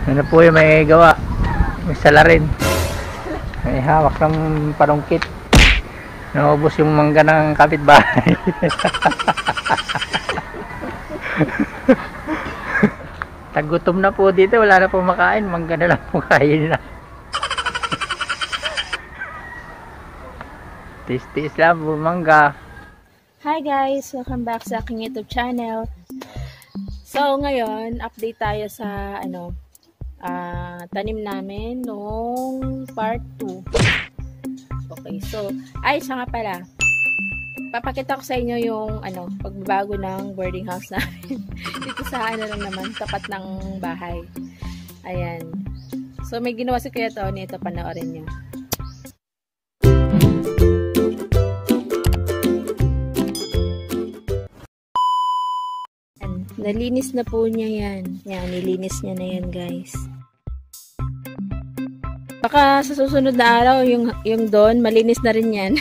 Ano po yung may gawa? May salarin. May hawak ng panungkit. Naubos yung mangga ng kapitbahay. Tagutom na po dito. Wala na po makain. Mangga na lang po kain na. Tis-tis lang po mangga. Hi guys! Welcome back sa aking YouTube channel. So ngayon, update tayo sa tanim namin nung part 2. Okay, so siya nga pala. Papakita ko sa inyo yung pagbabago ng boarding house namin. Dito sa lang naman, tapat ng bahay. Ayan. So may ginawa si Kuya Tony, ito panoorin niyo. Nalinis na po niya yan. Yan, nilinis niya na yan, guys. Baka sa susunod na araw, yung doon, malinis na rin yan.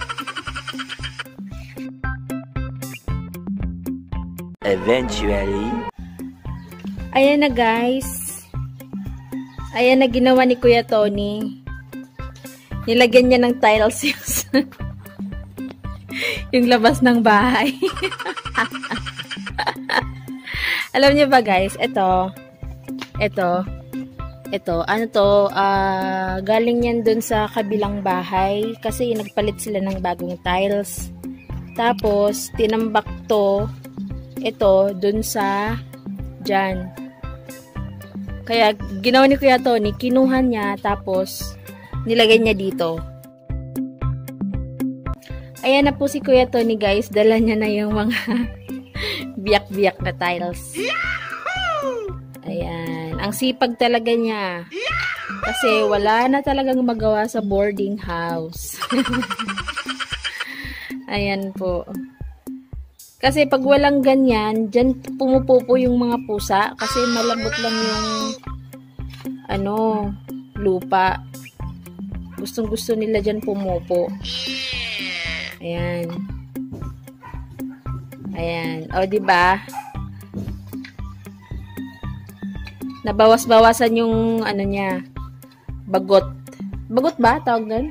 Eventually. Ayan na, guys. Ayan na ginawa ni Kuya Tony. Nilagyan niya ng tiles yung labas ng bahay. Alam niyo ba guys, ito, galing yan dun sa kabilang bahay kasi nagpalit sila ng bagong tiles. Tapos, tinambak ito, dun sa dyan. Kaya, ginawa ni Kuya Tony, kinuha niya, tapos, nilagay niya dito. Ayan na po si Kuya Tony guys, dala niya na yung mga biyak-biyak na tiles. Ayan. Ang sipag talaga niya. Kasi wala na talagang magawa sa boarding house. Ayan po. Kasi pag walang ganyan, dyan pumupupo yung mga pusa. Kasi malambot lang yung lupa. Gustong-gusto nila dyan pumupo. Ayan. Ayan. O, diba? Nabawas-bawasan yung, niya, bagot. Bagot ba? Tawag nun?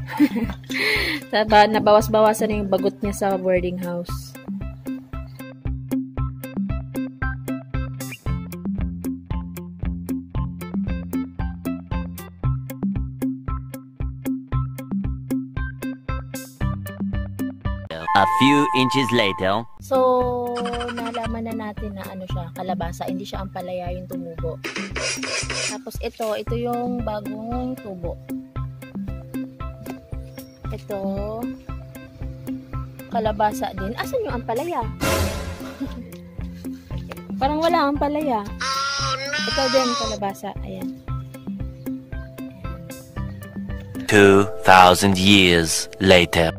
Nabawas-bawasan yung bagot niya sa boarding house. A few inches later. So, nalaman na natin na siya, kalabasa. Hindi siya ampalaya yung tumubo. Tapos ito yung bagong tubo. Ito, kalabasa din. Asan yung ampalaya? Parang wala ampalaya. Ito din, kalabasa. Ayan. 2,000 years later.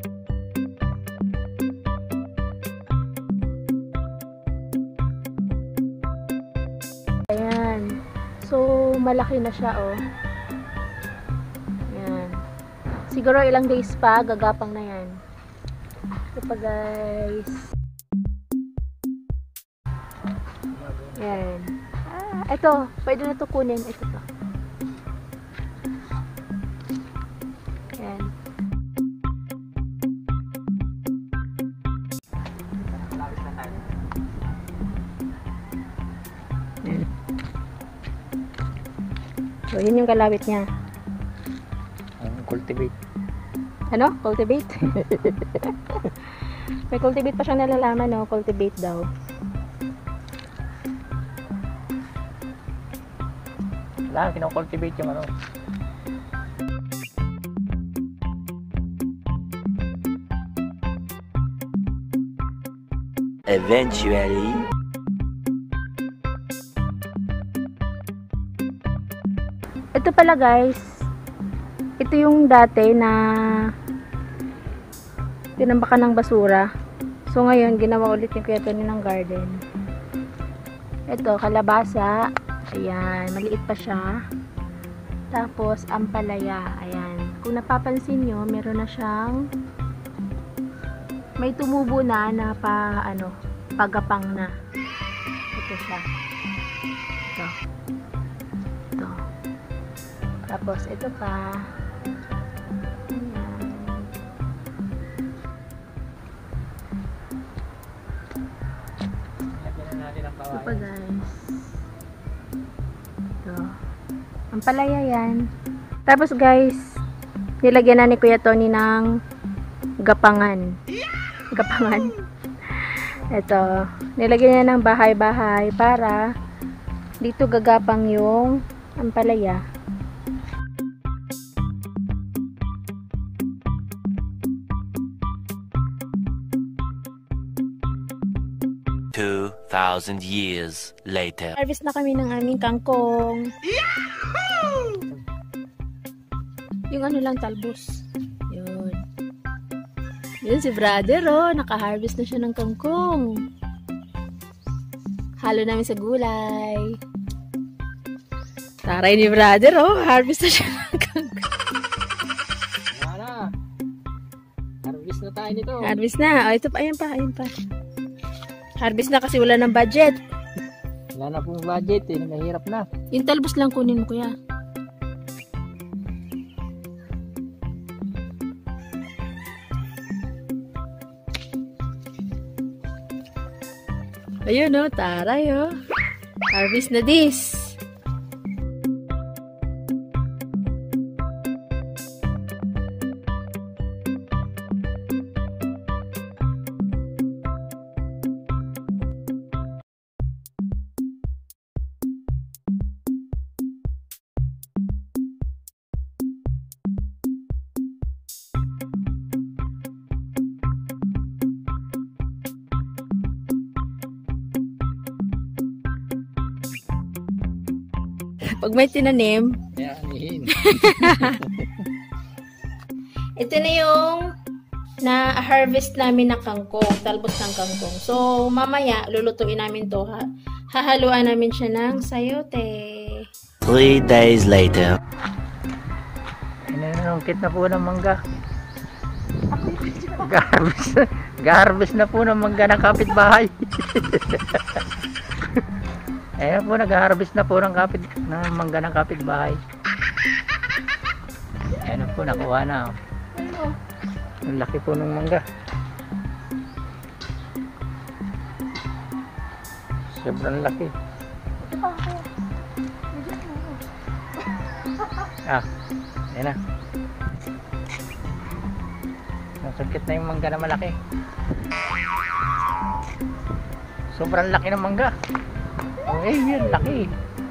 So, malaki na siya, oh. Ayan. Siguro ilang days pa, gagapang na yan. Ito pa, guys. Ayan. Ito. Pwede na ito kunin. Ito pa. Ayan. So, yun yung kalawit niya. Cultivate. Ano? Cultivate? May cultivate pa siyang nalalaman, no? Cultivate daw. Wala, kinocultivate yung Eventually. Ito pala guys, ito yung dati na tinambakan ng basura. So ngayon, ginawa ulit ni Kuya Tony ng garden. Ito, kalabasa. Ayan, maliit pa siya. Tapos, ampalaya. Ayan. Kung napapansin nyo, meron na siyang may tumubo na pagapang na. Ito siya. Ito. Tapos ito pa. Ayan. Lagyan na natin ang Ito pa kawayan. guys. Ito. Ang palaya yan. Tapos guys, nilagyan na ni Kuya Tony ng gapangan. Gapangan. Ito. Nilagyan niya ng bahay-bahay para dito gagapang yung ampalaya. Two 2,000 years later. Harvest na kami ng aming kangkong. Yung ano lang, talbos. Yun. Yun si brother, oh. Naka-harvest na siya ng kangkong. Halo namin sa gulay. Taray ni brother, oh. Harvest na siya ng kangkong. Wala. Harvest na tayo nito. Harvest na. Oh, ito pa. Ayan pa. Ayan pa. Harvest na kasi wala ng budget. Wala na pong budget eh. Nahirap na. Yung talbos lang kunin mo, kuya. Ayun, oh. Taray, oh. Harvest na this. Pag may tinanim, Kaya anihin. ito na yung na-harvest namin na kangkong, talbos ng kangkong. So, mamaya, lulutuin namin to. Hahaluan namin siya ng sayote. 3 days later. Inanungkit na po ng mangga. Ga-harvest na po ng mangga ng kapitbahay. Ayan po, nag-harvest na po ng mangga ng kapitbahay. Ayan po, nakuha na. Ang laki po ng mangga. Sobrang laki. Ah, ayan na. Nasungkit na yung mangga na malaki. Sobrang laki ng mangga. Oh, eh, yun, laki.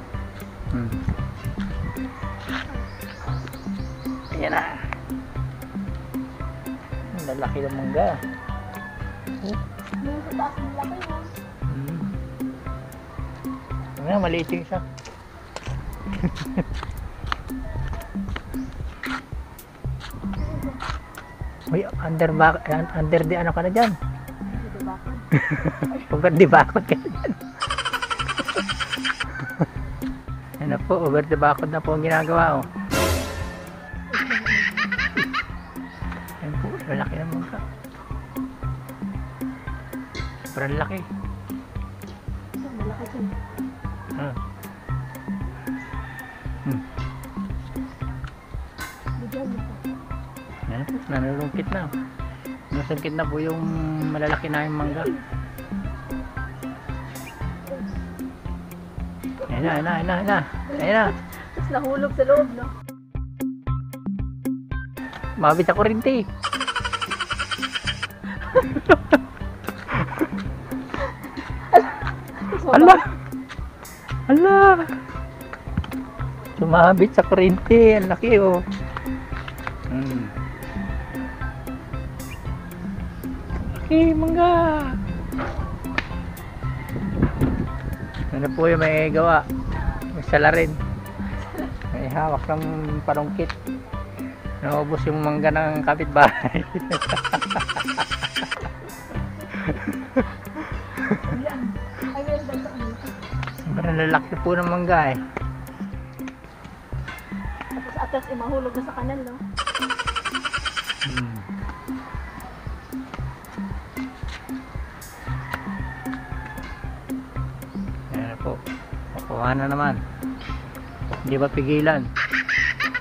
Ayan na. Ang lalaki ng mangga. Ayan, maliit yung isa. Uy, under the ano ka na dyan? Over the bakod ka na dyan. Ano po, over the bakod na po ang ginagawa, oh. Ayan po, malaki ng mangga. Sobrang laki. Malaki dyan. Ah. Ayan po, nanulungkit na. Nasungkit na po yung malalaki na yung mangga. Ayan na. Tapos nahulog sa loob, no? Mabit sa kurinti. Ala. Sumabit sa kurinti. Ang laki, oh. Laki, mangga. Ano po yung may gawa? May sala rin. May hawak ng panungkit. Naubos yung mangga ng kapitbahay. Sobrang lalaki po ng mangga, eh. Tapos atas mahulog na sa kanal, no? Ayan po. Makuha na naman. Hindi ba pigilan?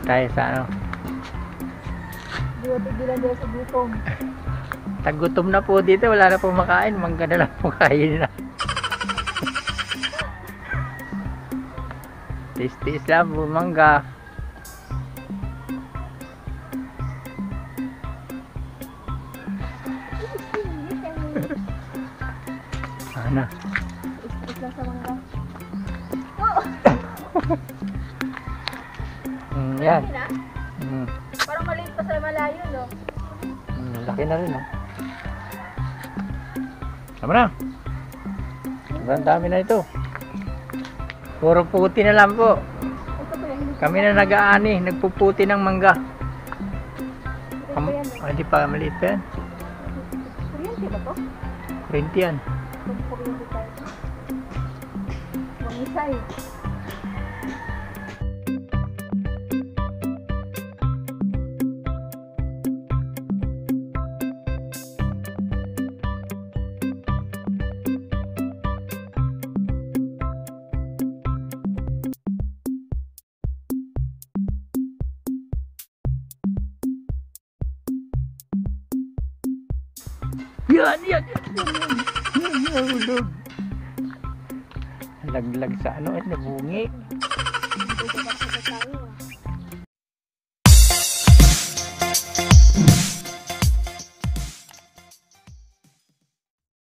tayo sa ano. Diwa-tigilan dahil sa gutom. Tagutom na po dito, wala na pong makain, mangga na lang po kain na. Tiis-tiis lang po mangga. Ano? Is lang sa mangga. Yan. Laki na? Mm, Parang maliit pa sa malayo, no? laki na rin, oh. Tama na. Sobrang dami na ito. Puro puti na lang po. Ito pa yan. Kami na nag-aani, nagpuputi ng mangga. Ito pa yan. Hindi pa, maliit pa yan. Kuryente ba to? Kuryente yan. Itong kuryente tayo. Mangisay. Yan, yan. Nahulog. Laglag sa ano, nabungi. Dito ba sa tayo?